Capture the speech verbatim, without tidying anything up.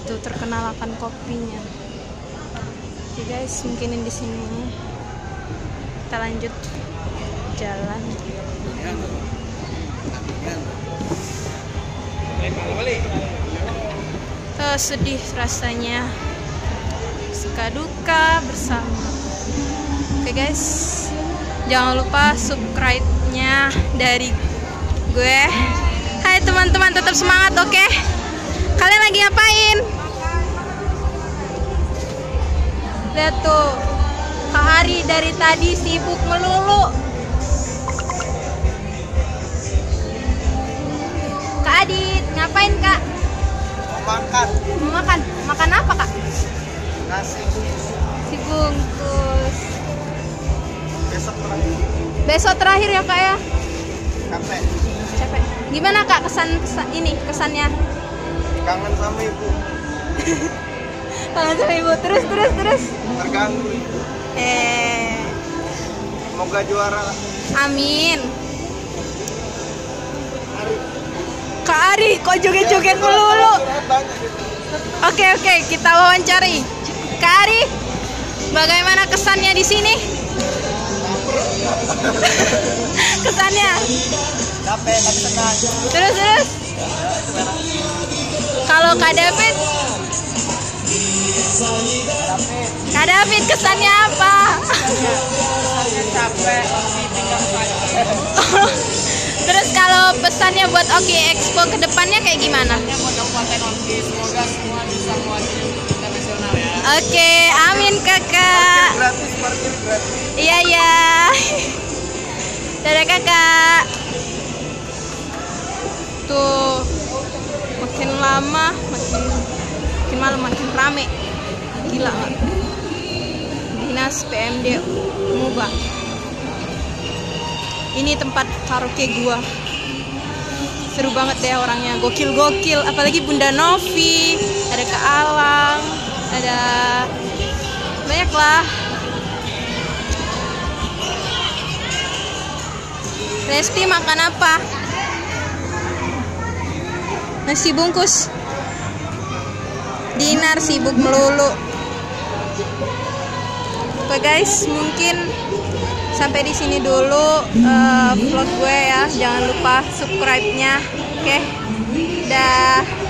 Tuh terkenal akan kopinya. Oke guys, mungkin di sini kita lanjut jalan. Oh, sedih rasanya, suka duka bersama. Oke guys, jangan lupa subscribe-nya dari gue. Hai teman-teman, tetap semangat, oke? Okay? Kalian lagi ngapain? Lihat tuh, Kak Ari dari tadi sibuk melulu. Kak Adit, ngapain Kak? Mau makan. Mau makan? Makan apa Kak? Nasi. Si bungkus. Besok terakhir. Besok terakhir ya Kak ya? Capek. Capek. Gimana Kak kesan, kesan ini kesannya? Kangen sama ibu. Kangen sama ibu. Terus terus terus. Terganggu. Eh. Semoga juara. Amin. Kak Ari, kok joget-joget melulu? Oke oke, kita wawancari. Kak Ari, bagaimana kesannya di sini? Kesannya? Capek, tapi senang. Terus terus. Kalau Kak David, Kak David kesannya apa? Capek, tinggal Terus kalau pesannya buat Oki Expo ke depannya kayak gimana? buat Kabupaten Oki, semoga semua bisa mewakili internasional ya. Oke, amin kakak. Gratis, parkir gratis. Iya ya. Dadah kakak. Tuh, makin lama makin makin malam makin rame. Gila nggak? Dinas P M D Muba. Ini tempat karaoke gua. Seru banget deh orangnya, gokil-gokil. Apalagi Bunda Novi, ada Kak Alang, ada banyak lah. Resti makan apa? Nasi bungkus. Dinar sibuk melulu. Oke guys, mungkin sampai di sini dulu uh, vlog gue ya. Jangan lupa subscribe-nya. Oke. Dah.